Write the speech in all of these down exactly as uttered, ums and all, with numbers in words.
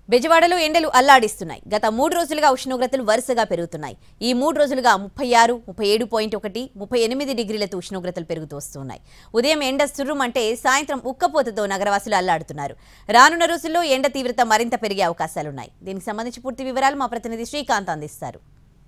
బెజవాడలో ఎండలు అల్లాడిస్తున్నాయి. గత మూడు రోజులుగా ఉష్ణోగ్రతలు వరుసగా పెరుగుతున్నాయి. ఈ మూడు రోజులుగా ముప్పై ఆరు, ముప్పై ఏడు పాయింట్ ఒకటి, ముప్పై ఎనిమిది డిగ్రీలతో ఉష్ణోగ్రతలు పెరుగుతూ వస్తున్నాయి. ఉదయం ఎండ సుర్రుమంటే సాయంత్రం ఉక్కపోతతో నగరవాసులు అల్లాడుతున్నారు. రానున్న రోజుల్లో ఎండ తీవ్రత మరింత పెరిగే అవకాశాలున్నాయి. దీనికి సంబంధించి పూర్తి వివరాలు మా ప్రతినిధి శ్రీకాంత్ అందిస్తారు.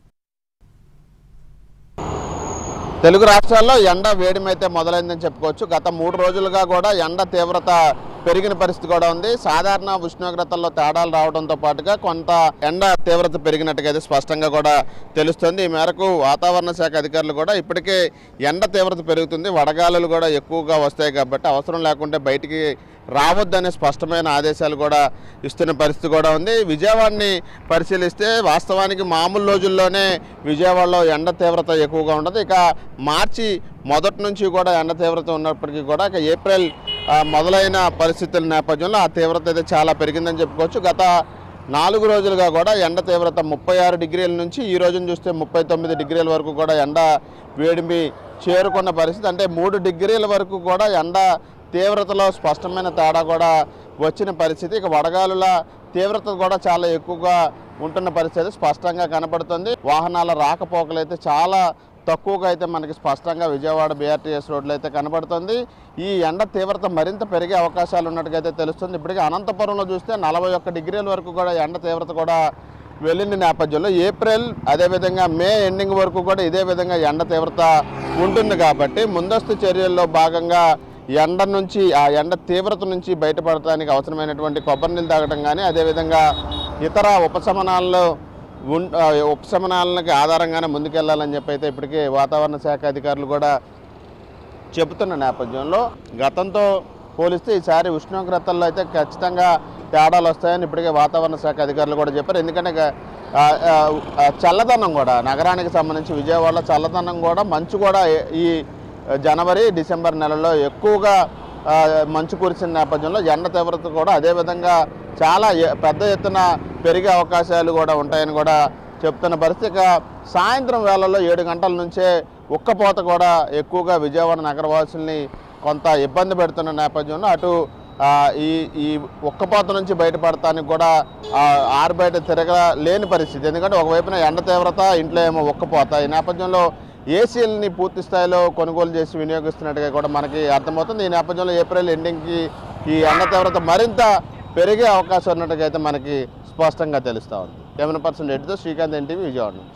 తెలుగు రాష్ట్రాల్లో ఎండ వేడిమైతే మొదలైందని చెప్పుకోవచ్చు. గత మూడు రోజులుగా కూడా ఎండ తీవ్రత పెరిగిన పరిస్థితి కూడా ఉంది. సాధారణ ఉష్ణోగ్రతల్లో తేడాలు రావడంతో పాటుగా కొంత ఎండ తీవ్రత పెరిగినట్టుగా అయితే స్పష్టంగా కూడా తెలుస్తుంది. ఈ మేరకు వాతావరణ శాఖ అధికారులు కూడా ఇప్పటికే ఎండ తీవ్రత పెరుగుతుంది, వడగాలులు కూడా ఎక్కువగా వస్తాయి కాబట్టి అవసరం లేకుంటే బయటికి రావద్దనే స్పష్టమైన ఆదేశాలు కూడా ఇస్తున్న పరిస్థితి కూడా ఉంది. విజయవాడని పరిశీలిస్తే వాస్తవానికి మామూలు రోజుల్లోనే విజయవాడలో ఎండ తీవ్రత ఎక్కువగా ఉండదు. ఇక మార్చి మొదటి నుంచి కూడా ఎండ తీవ్రత ఉన్నప్పటికీ కూడా ఇక ఏప్రిల్ మొదలైన పరిస్థితుల నేపథ్యంలో ఆ తీవ్రత అయితే చాలా పెరిగిందని చెప్పుకోవచ్చు. గత నాలుగు రోజులుగా కూడా ఎండ తీవ్రత ముప్పై ఆరు డిగ్రీల నుంచి ఈ రోజును చూస్తే ముప్పై తొమ్మిది డిగ్రీల వరకు కూడా ఎండ వేడిమి చేరుకున్న పరిస్థితి. అంటే మూడు డిగ్రీల వరకు కూడా ఎండ తీవ్రతలో స్పష్టమైన తేడా కూడా వచ్చిన పరిస్థితి. ఇక వడగాలుల తీవ్రత కూడా చాలా ఎక్కువగా ఉంటున్న పరిస్థితి స్పష్టంగా కనపడుతుంది. వాహనాల రాకపోకలు అయితే చాలా తక్కువగా అయితే మనకి స్పష్టంగా విజయవాడ బీఆర్టీఎస్ రోడ్లో అయితే కనబడుతుంది. ఈ ఎండ తీవ్రత మరింత పెరిగే అవకాశాలు ఉన్నట్టుగా అయితే తెలుస్తుంది. ఇప్పటికీ అనంతపురంలో చూస్తే నలభై ఒక్క డిగ్రీల వరకు కూడా ఎండ తీవ్రత కూడా వెళ్ళిన నేపథ్యంలో ఏప్రిల్ అదేవిధంగా మే ఎండింగ్ వరకు కూడా ఇదే విధంగా ఎండ తీవ్రత ఉంటుంది కాబట్టి ముందస్తు చర్యల్లో భాగంగా ఎండ నుంచి ఆ ఎండ తీవ్రత నుంచి బయటపడటానికి అవసరమైనటువంటి కొబ్బరి నీళ్ళు తాగడం కానీ అదేవిధంగా ఇతర ఉపశమనాల్లో ఉపశమనాలకి ఆధారంగానే ముందుకెళ్లాలని చెప్పి అయితే ఇప్పటికీ వాతావరణ శాఖ అధికారులు కూడా చెబుతున్న నేపథ్యంలో గతంతో పోలిస్తే ఈసారి ఉష్ణోగ్రతల్లో అయితే ఖచ్చితంగా తేడాలు వస్తాయని ఇప్పటికే వాతావరణ శాఖ అధికారులు కూడా చెప్పారు. ఎందుకంటే చల్లదనం కూడా నగరానికి సంబంధించి విజయవాడలో చల్లదనం కూడా మంచు కూడా ఈ జనవరి డిసెంబర్ నెలలో ఎక్కువగా మంచు కురిసిన నేపథ్యంలో ఎండ తీవ్రత కూడా అదేవిధంగా చాలా పెద్ద ఎత్తున పెరిగే అవకాశాలు కూడా ఉంటాయని కూడా చెప్తున్న పరిస్థితి. సాయంత్రం వేళల్లో ఏడు గంటల నుంచే ఉక్కపోత కూడా ఎక్కువగా విజయవాడ నగరవాసుల్ని కొంత ఇబ్బంది పెడుతున్న నేపథ్యంలో అటు ఈ ఈ ఉక్కపోత నుంచి బయటపడటానికి కూడా ఆరు బయట తిరగలేని పరిస్థితి. ఎందుకంటే ఒకవైపున ఎండ తీవ్రత, ఇంట్లో ఏమో ఉక్కపోత. ఈ నేపథ్యంలో ఏసీలని పూర్తి స్థాయిలో కొనుగోలు చేసి వినియోగిస్తున్నట్టుగా కూడా మనకి అర్థమవుతుంది. ఈ నేపథ్యంలో ఏప్రిల్ ఎండింగ్కి ఈ ఎండ తీవ్రత మరింత పెరిగే అవకాశం ఉన్నట్టుగా అయితే మనకి స్పష్టంగా తెలుస్తూ ఉంది. కెమెరా పర్సన్ రెడ్డితో శ్రీకాంత్, ఎన్టీవీ, విజయవాడ నుంచి.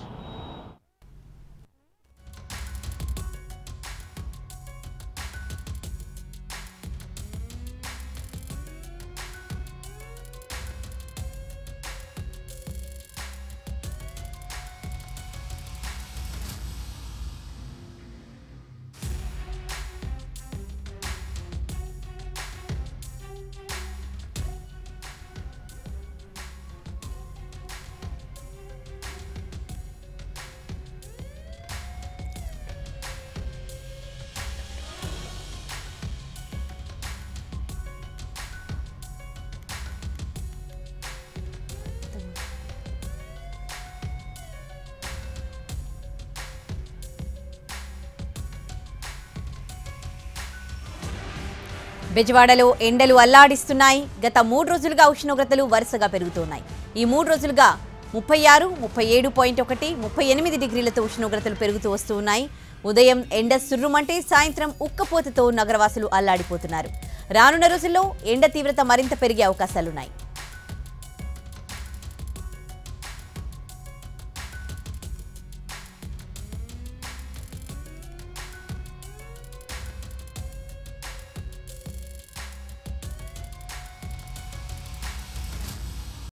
బెజవాడలో ఎండలు అల్లాడిస్తున్నాయి. గత మూడు రోజులుగా ఉష్ణోగ్రతలు వరుసగా పెరుగుతున్నాయి. ఈ మూడు రోజులుగా ముప్పై ఆరు, ముప్పై ఏడు పాయింట్ ఒకటి, ముప్పై ఎనిమిది డిగ్రీలతో ఉష్ణోగ్రతలు పెరుగుతూ వస్తూ ఉన్నాయి. ఉదయం ఎండ సుర్రుమంటే సాయంత్రం ఉక్కపోతతో నగరవాసులు అల్లాడిపోతున్నారు. రానున్న రోజుల్లో ఎండ తీవ్రత మరింత పెరిగే అవకాశాలున్నాయి.